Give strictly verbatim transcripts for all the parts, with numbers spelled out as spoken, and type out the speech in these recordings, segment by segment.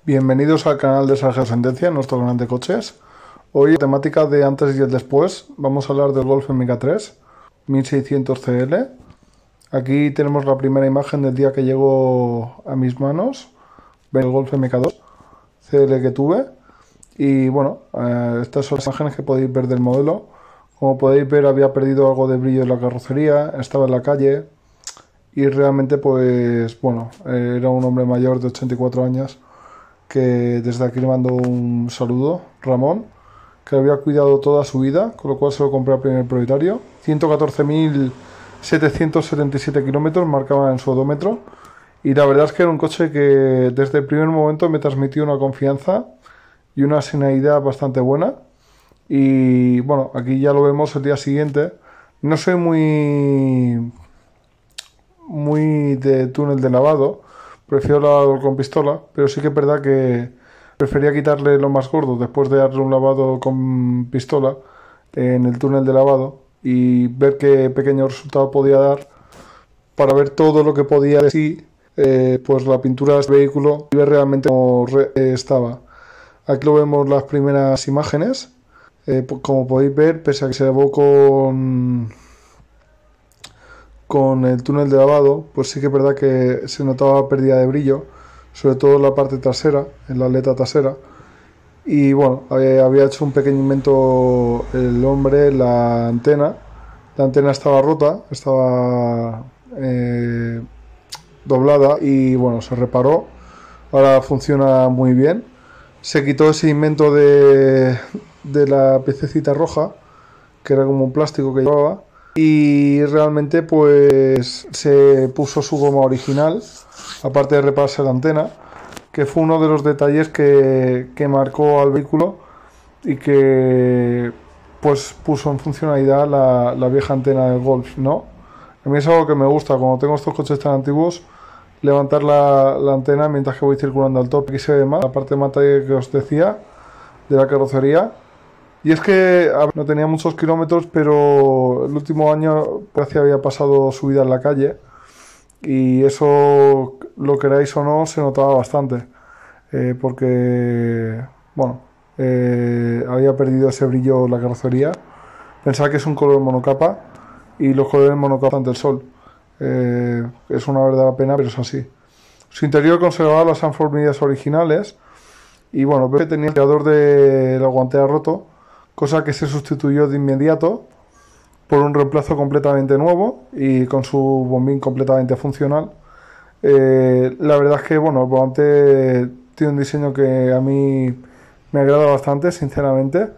Bienvenidos al canal de Sergio Sentencia, nuestro canal de coches. Hoy, temática de antes y el después, vamos a hablar del Golf M K tres mil seiscientos C L. Aquí tenemos la primera imagen del día que llegó a mis manos, el Golf M K dos C L que tuve. Y bueno, eh, estas son las imágenes que podéis ver del modelo. Como podéis ver, había perdido algo de brillo en la carrocería, estaba en la calle y realmente, pues bueno, eh, era un hombre mayor de ochenta y cuatro años que desde aquí le mando un saludo, Ramón, que había cuidado toda su vida, con lo cual se lo compré al primer propietario. ciento catorce mil setecientos setenta y siete kilómetros marcaba en su odómetro y la verdad es que era un coche que desde el primer momento me transmitió una confianza y una serenidad bastante buena. Y bueno, aquí ya lo vemos el día siguiente. No soy muy muy de túnel de lavado, prefiero lavarlo con pistola, pero sí que es verdad que prefería quitarle lo más gordo después de darle un lavado con pistola en el túnel de lavado y ver qué pequeño resultado podía dar para ver todo lo que podía decir, eh, pues la pintura del vehículo y ver realmente cómo re estaba. Aquí lo vemos las primeras imágenes. Eh, como podéis ver, pese a que se lavó con con el túnel de lavado, pues sí que es verdad que se notaba pérdida de brillo, sobre todo en la parte trasera, en la aleta trasera. Y bueno, había, había hecho un pequeño invento el hombre, la antena. La antena estaba rota, estaba eh, doblada y bueno, se reparó. Ahora funciona muy bien. Se quitó ese invento de, de la piececita roja, que era como un plástico que llevaba. Y realmente pues se puso su goma original, aparte de repararse la antena, que fue uno de los detalles que, que marcó al vehículo y que pues puso en funcionalidad la, la vieja antena del Golf, ¿no? A mí es algo que me gusta, cuando tengo estos coches tan antiguos, levantar la, la antena mientras que voy circulando al top, y se ve más, la parte mata que os decía, de la carrocería. Y es que a ver, no tenía muchos kilómetros, pero el último año casi había pasado su vida en la calle y eso, lo queráis o no, se notaba bastante, eh, porque bueno, eh, había perdido ese brillo en la carrocería. Pensaba que es un color monocapa y los colores monocapa ante el sol. Eh, es una verdadera pena, pero es así. Su interior conservaba las alfombrillas originales y bueno, veo que tenía el radiador de la guantera roto, cosa que se sustituyó de inmediato por un reemplazo completamente nuevo y con su bombín completamente funcional. Eh, la verdad es que bueno, el volante tiene un diseño que a mí me agrada bastante, sinceramente,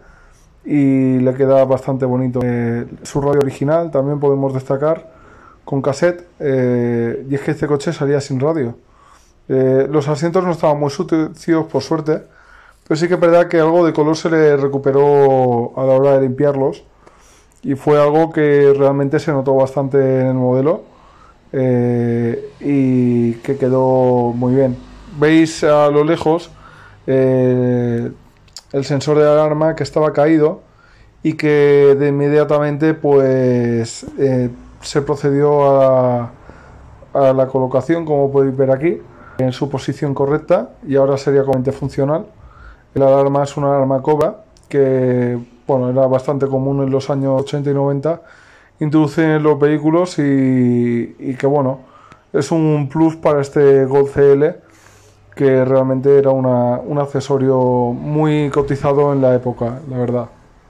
y le queda bastante bonito. Eh, su radio original también podemos destacar con cassette, eh, y es que este coche salía sin radio. Eh, los asientos no estaban muy sucios, por suerte, pero sí que es verdad que algo de color se le recuperó a la hora de limpiarlos y fue algo que realmente se notó bastante en el modelo, eh, y que quedó muy bien. Veis a lo lejos eh, el sensor de alarma que estaba caído y que de inmediatamente pues eh, se procedió a, a la colocación, como podéis ver aquí, en su posición correcta, y ahora sería completamente funcional. La alarma es una alarma Cobra que bueno, era bastante común en los años ochenta y noventa introducir en los vehículos y, y que bueno, es un plus para este Golf C L, que realmente era una, un accesorio muy cotizado en la época, la verdad.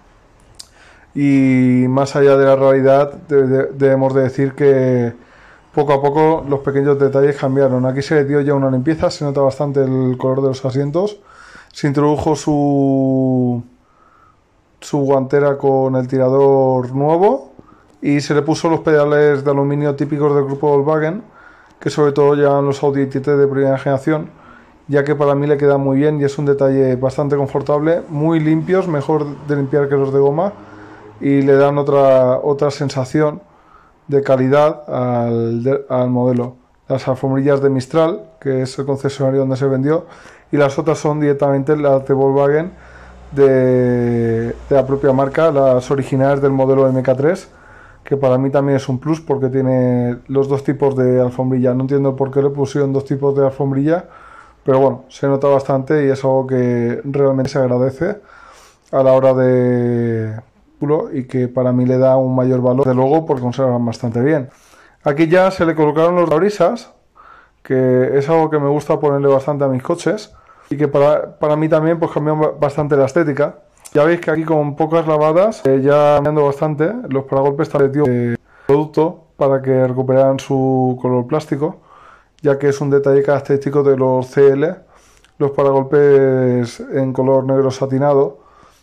Y más allá de la realidad, de, de, debemos de decir que poco a poco los pequeños detalles cambiaron. Aquí se le dio ya una limpieza, se nota bastante el color de los asientos. Se introdujo su, su guantera con el tirador nuevo y se le puso los pedales de aluminio típicos del grupo Volkswagen, que sobre todo llevan los Audi A T de primera generación, ya que para mí le queda muy bien y es un detalle bastante confortable, muy limpios, mejor de limpiar que los de goma, y le dan otra, otra sensación de calidad al, de, al modelo. Las alfombrillas de Mistral, que es el concesionario donde se vendió, y las otras son directamente las de Volkswagen de, de la propia marca, las originales del modelo M K tres, que para mí también es un plus porque tiene los dos tipos de alfombrilla. No entiendo por qué le pusieron dos tipos de alfombrilla, pero bueno, se nota bastante y es algo que realmente se agradece a la hora de y que para mí le da un mayor valor, de luego, porque conservan bastante bien. Aquí ya se le colocaron los parabrisas, que es algo que me gusta ponerle bastante a mis coches y que para, para mí también pues cambió bastante la estética. Ya veis que aquí con pocas lavadas eh, ya cambiando bastante los paragolpes también de producto para que recuperaran su color plástico, ya que es un detalle característico de los C L, los paragolpes en color negro satinado,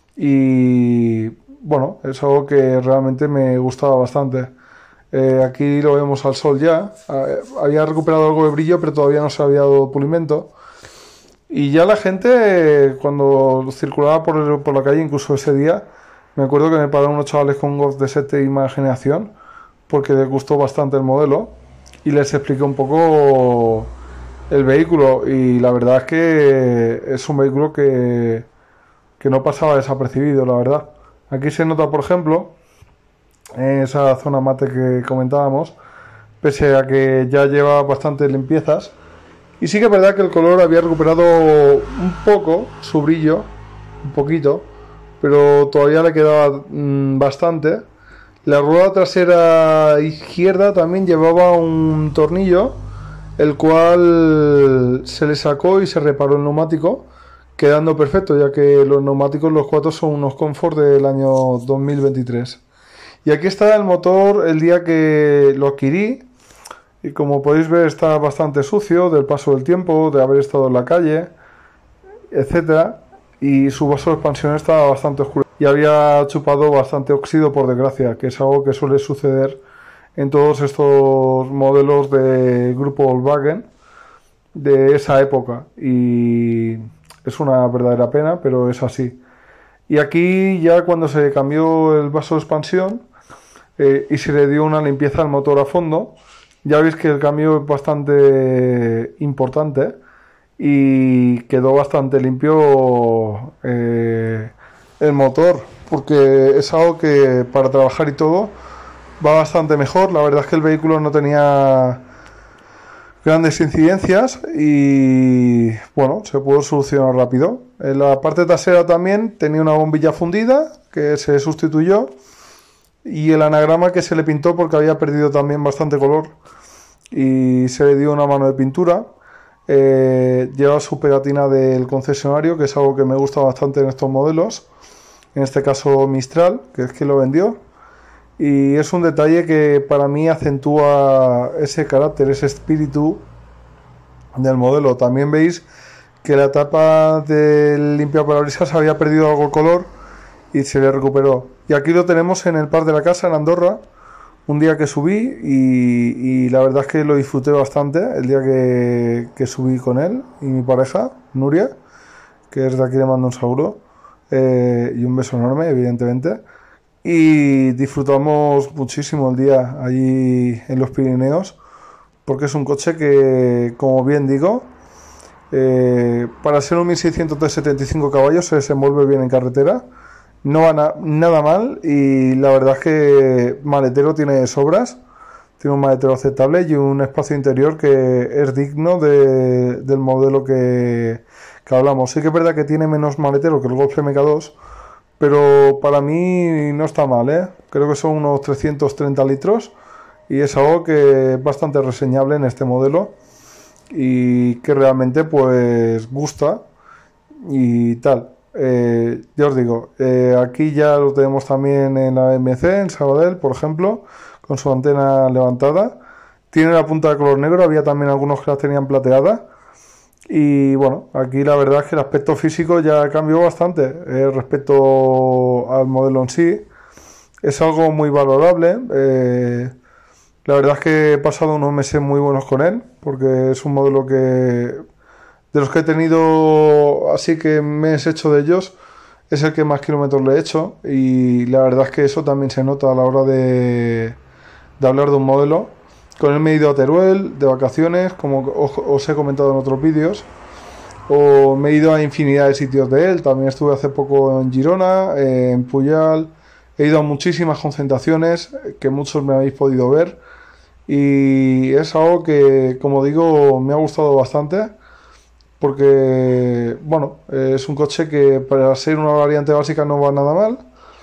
y bueno, es algo que realmente me gustaba bastante. Eh, aquí lo vemos al sol ya, eh, había recuperado algo de brillo pero todavía no se había dado pulimento. Y ya la gente, eh, cuando circulaba por, el, por la calle, incluso ese día, me acuerdo que me pararon unos chavales con un Golf de séptima generación, porque les gustó bastante el modelo, y les expliqué un poco el vehículo, y la verdad es que es un vehículo que, que no pasaba desapercibido, la verdad. Aquí se nota, por ejemplo, en esa zona mate que comentábamos, pese a que ya lleva bastantes limpiezas. Y sí que es verdad que el color había recuperado un poco su brillo, un poquito, pero todavía le quedaba mmm, bastante. La rueda trasera izquierda también llevaba un tornillo, el cual se le sacó y se reparó el neumático, quedando perfecto, ya que los neumáticos, los cuatro, son unos Comfort del año dos mil veintitrés. Y aquí está el motor el día que lo adquirí. Y como podéis ver está bastante sucio del paso del tiempo, de haber estado en la calle, etcétera. Y su vaso de expansión estaba bastante oscuro y había chupado bastante óxido, por desgracia, que es algo que suele suceder en todos estos modelos de grupo Volkswagen de esa época. Y es una verdadera pena, pero es así. Y aquí ya cuando se cambió el vaso de expansión eh, y se le dio una limpieza al motor a fondo, ya veis que el cambio es bastante importante y quedó bastante limpio eh, el motor, porque es algo que para trabajar y todo va bastante mejor. La verdad es que el vehículo no tenía grandes incidencias y bueno, se pudo solucionar rápido. En la parte trasera también tenía una bombilla fundida que se sustituyó y el anagrama que se le pintó porque había perdido también bastante color y se le dio una mano de pintura. Eh, lleva su pegatina del concesionario, que es algo que me gusta bastante en estos modelos, en este caso Mistral, que es quien lo vendió, y es un detalle que para mí acentúa ese carácter, ese espíritu del modelo. También veis que la tapa del limpiaparabrisas había perdido algo de color y se le recuperó. Y aquí lo tenemos en el Parc de la Casa, en Andorra, un día que subí y, y la verdad es que lo disfruté bastante el día que, que subí con él y mi pareja, Nuria, que es de aquí, le mando un saludo eh, y un beso enorme, evidentemente. Y disfrutamos muchísimo el día allí en los Pirineos, porque es un coche que, como bien digo, eh, para ser un mil seiscientos de setenta y cinco caballos se desenvuelve bien en carretera. No va na nada mal y la verdad es que maletero tiene sobras, tiene un maletero aceptable y un espacio interior que es digno de, del modelo que, que hablamos. Sí que es verdad que tiene menos maletero que el Golf M K dos, pero para mí no está mal, ¿eh? Creo que son unos trescientos treinta litros y es algo que es bastante reseñable en este modelo y que realmente pues gusta y tal. Eh, ya os digo, eh, aquí ya lo tenemos también en la A M C, en Sabadell, por ejemplo, con su antena levantada. Tiene la punta de color negro, había también algunos que las tenían plateada. Y bueno, aquí la verdad es que el aspecto físico ya cambió bastante eh, respecto al modelo en sí. Es algo muy valorable. Eh, la verdad es que he pasado unos meses muy buenos con él, porque es un modelo que... De los que he tenido, así que me he hecho de ellos, es el que más kilómetros le he hecho y la verdad es que eso también se nota a la hora de, de hablar de un modelo. Con él me he ido a Teruel de vacaciones, como os, os he comentado en otros vídeos, o me he ido a infinidad de sitios de él. También estuve hace poco en Girona, en Puyal, he ido a muchísimas concentraciones que muchos me habéis podido ver y es algo que, como digo, me ha gustado bastante, porque, bueno, es un coche que para ser una variante básica no va nada mal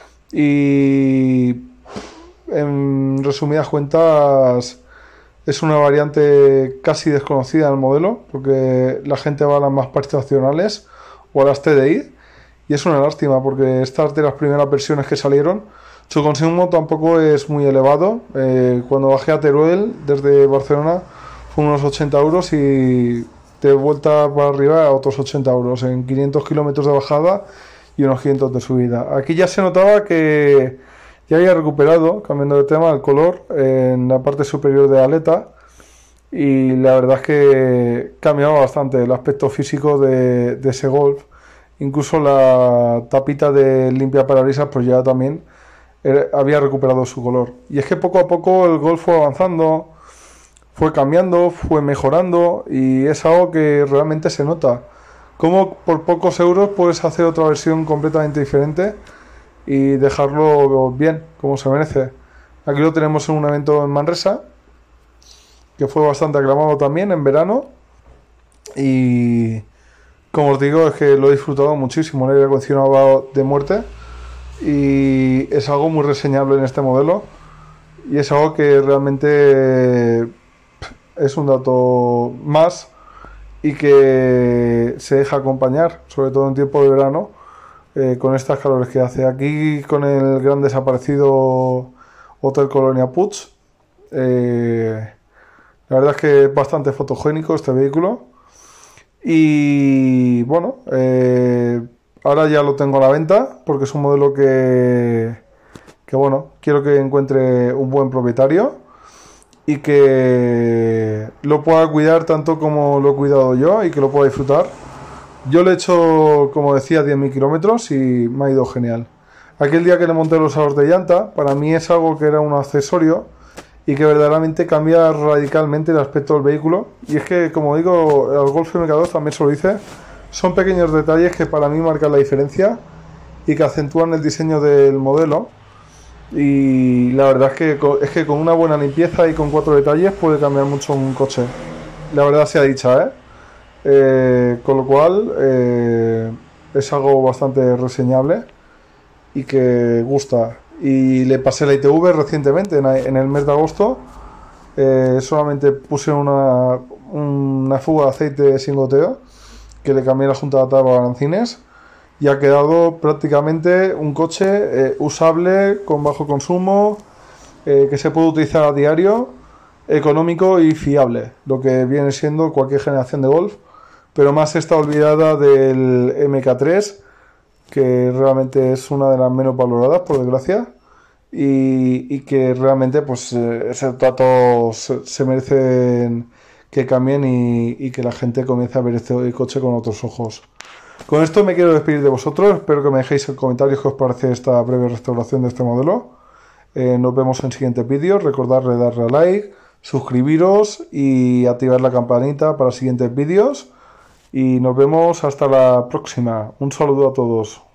y, en resumidas cuentas, es una variante casi desconocida del modelo, porque la gente va a las más prestacionales o a las T D I, y es una lástima porque estas de las primeras versiones que salieron, su consumo tampoco es muy elevado. Eh, cuando bajé a Teruel desde Barcelona fue unos ochenta euros y de vuelta para arriba a otros ochenta euros en quinientos kilómetros de bajada y unos quinientos de subida. Aquí ya se notaba que ya había recuperado, cambiando de tema, el color en la parte superior de la aleta, y la verdad es que cambiaba bastante el aspecto físico de, de ese Golf. Incluso la tapita de limpia parabrisas pues ya también era, había recuperado su color. Y es que poco a poco el Golf fue avanzando, fue cambiando, fue mejorando, y es algo que realmente se nota. Como por pocos euros puedes hacer otra versión completamente diferente y dejarlo bien, como se merece. Aquí lo tenemos en un evento en Manresa, que fue bastante aclamado también en verano, y como os digo, es que lo he disfrutado muchísimo. El aire acondicionado va de muerte y es algo muy reseñable en este modelo, y es algo que realmente es un dato más y que se deja acompañar, sobre todo en tiempo de verano, Eh, con estas calores que hace. Aquí con el gran desaparecido Hotel Colonia Puig, eh, la verdad es que es bastante fotogénico este vehículo, y bueno, eh, ahora ya lo tengo a la venta porque es un modelo que, que bueno, quiero que encuentre un buen propietario y que lo pueda cuidar tanto como lo he cuidado yo y que lo pueda disfrutar. Yo le he hecho, como decía, diez mil kilómetros y me ha ido genial. Aquel día que le monté los aros de llanta, para mí es algo que era un accesorio y que verdaderamente cambia radicalmente el aspecto del vehículo. Y es que, como digo, el Golf M K dos también se lo dice, son pequeños detalles que para mí marcan la diferencia y que acentúan el diseño del modelo. Y la verdad es que, es que con una buena limpieza y con cuatro detalles puede cambiar mucho un coche. La verdad sea dicha, ¿eh? Eh, con lo cual eh, es algo bastante reseñable y que gusta. Y le pasé la I T V recientemente, en, en el mes de agosto. Eh, solamente puse una, una fuga de aceite sin goteo, que le cambié la junta de tapa a balancines, y ha quedado prácticamente un coche eh, usable, con bajo consumo, eh, que se puede utilizar a diario, económico y fiable, lo que viene siendo cualquier generación de Golf, pero más está olvidada del M K tres, que realmente es una de las menos valoradas, por desgracia, y, y que realmente pues eh, esos datos se, se merecen que cambien y, y que la gente comience a ver este coche con otros ojos. Con esto me quiero despedir de vosotros. Espero que me dejéis en comentarios qué os parece esta breve restauración de este modelo. Eh, nos vemos en siguientes vídeos. Recordad darle a like, suscribiros y activar la campanita para siguientes vídeos. Y nos vemos hasta la próxima. Un saludo a todos.